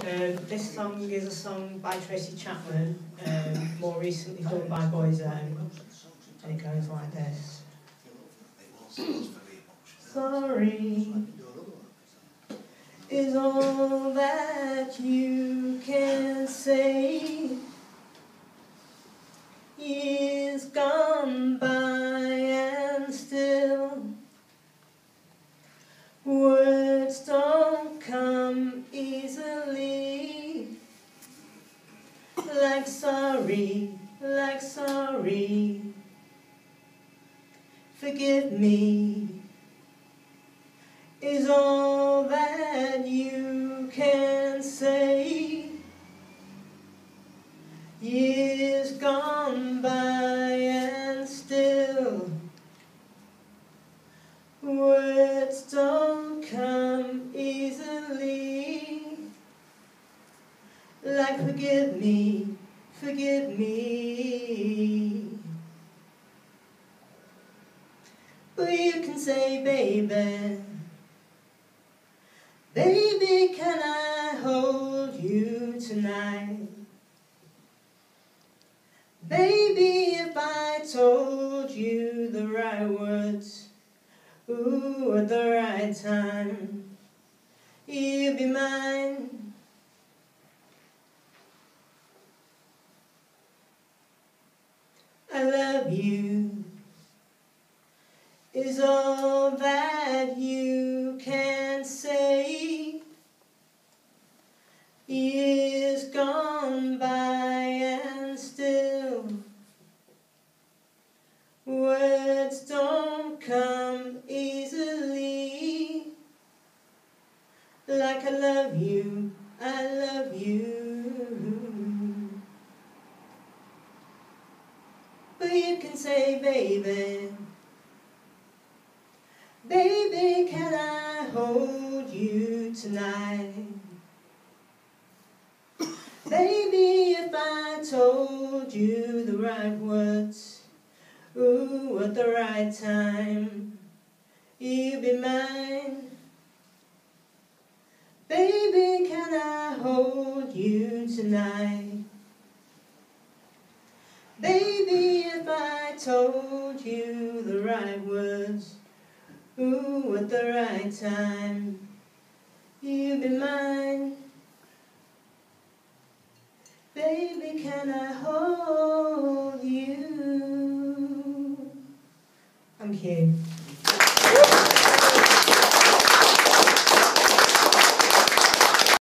This song is a song by Tracy Chapman, more recently done by Boyzone, and it goes like this. Sorry is all that you can say. Years gone by and still words don't come easily. Like sorry, forgive me is all that you can say. Years gone by and still words don't come easily. Like forgive me. But you can say, baby, can I hold you tonight? Baby, if I told you the right words, ooh, at the right time, you'd be mine. I love you is all that you can say. Years gone by and still words don't come easily. Like I love you. But you can say, baby, can I hold you tonight? Baby, if I told you the right words, ooh, at the right time, you'd be mine. Baby, can I hold you tonight? Baby, if I told you the right words, ooh, at the right time, you'd be mine. Baby, can I hold you? Thank you.